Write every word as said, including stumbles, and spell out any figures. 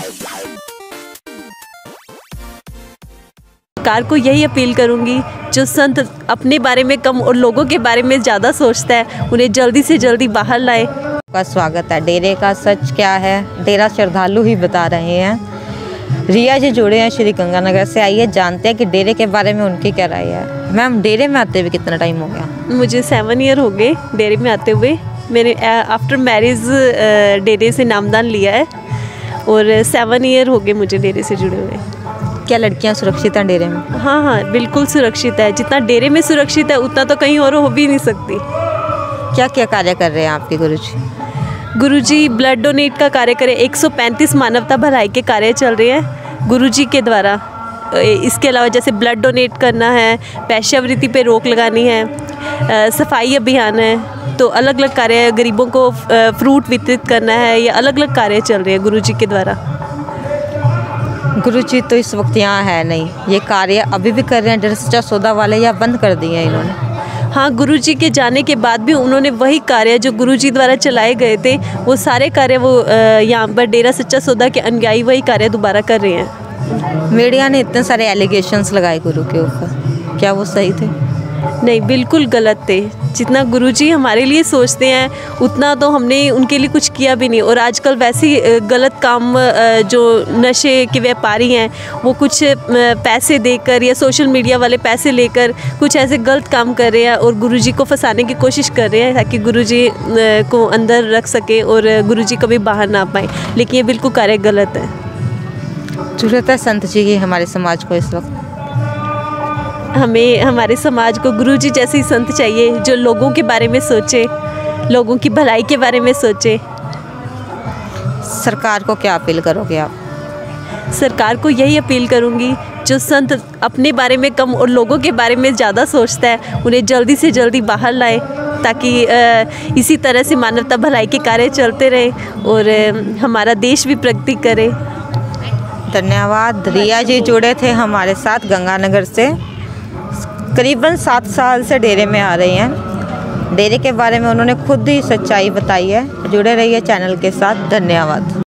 सरकार को यही अपील करूंगी, जो संत अपने बारे में कम और लोगों के बारे में ज़्यादा सोचता है, उन्हें जल्दी से जल्दी बाहर लाए। का स्वागत है। डेरे का सच क्या है, डेरा श्रद्धालु ही बता रहे हैं। रिया जी जुड़े हैं श्री गंगानगर से, आइए जानते हैं कि डेरे के बारे में उनकी क्या राय है। मैम, डेरे में आते हुए कितना टाइम हो गया? मुझे सेवन ईयर हो गए डेरे में आते हुए। मैंने आफ्टर मैरिज डेरे से नामदान लिया है और सेवन ईयर हो गए मुझे डेरे से जुड़े हुए। क्या लड़कियां सुरक्षित हैं डेरे में? हाँ हाँ बिल्कुल सुरक्षित है। जितना डेरे में सुरक्षित है उतना तो कहीं और हो भी नहीं सकती। क्या क्या कार्य कर रहे हैं आपके गुरुजी? गुरुजी ब्लड डोनेट का कार्य करें। एक सौ पैंतीस मानवता भलाई के कार्य चल रहे हैं गुरुजी के द्वारा। इसके अलावा जैसे ब्लड डोनेट करना है, पैश्यावृत्ति पे रोक लगानी है, सफाई अभियान है, तो अलग अलग कार्य, गरीबों को फ्रूट वितरित करना है, ये अलग अलग कार्य चल रहे हैं गुरुजी के द्वारा। गुरुजी तो इस वक्त यहाँ है नहीं, ये कार्य अभी भी कर रहे हैं डेरा सच्चा सौदा वाले, या बंद कर दिए हैं इन्होंने? हाँ, गुरुजी के जाने के बाद भी उन्होंने वही कार्य जो गुरुजी द्वारा चलाए गए थे, वो सारे कार्य वो यहाँ पर डेरा सच्चा सौदा के अनुयायी वही कार्य दोबारा कर रहे हैं। मीडिया ने इतने सारे एलिगेशंस लगाए गुरु के ऊपर, क्या वो सही थे? नहीं, बिल्कुल गलत थे। जितना गुरुजी हमारे लिए सोचते हैं उतना तो हमने उनके लिए कुछ किया भी नहीं। और आजकल वैसे ही गलत काम, जो नशे के व्यापारी हैं वो कुछ पैसे देकर या सोशल मीडिया वाले पैसे लेकर कुछ ऐसे गलत काम कर रहे हैं और गुरुजी को फंसाने की कोशिश कर रहे हैं ताकि गुरुजी को अंदर रख सके और गुरुजी कभी बाहर ना पाए। लेकिन ये बिल्कुल कार्य गलत है। जरूरत है संत जी की हमारे समाज को इस वक्त। हमें हमारे समाज को गुरुजी जैसे ही संत चाहिए, जो लोगों के बारे में सोचे, लोगों की भलाई के बारे में सोचे। सरकार को क्या अपील करोगे आप? सरकार को यही अपील करूंगी, जो संत अपने बारे में कम और लोगों के बारे में ज़्यादा सोचता है, उन्हें जल्दी से जल्दी बाहर लाए, ताकि इसी तरह से मानवता भलाई के कार्य चलते रहे और हमारा देश भी प्रगति करे। धन्यवाद। रिया जी जुड़े थे हमारे साथ गंगानगर से, करीबन सात साल से डेरे में आ रही हैं। डेरे के बारे में उन्होंने खुद ही सच्चाई बताई है। जुड़े रहिए चैनल के साथ। धन्यवाद।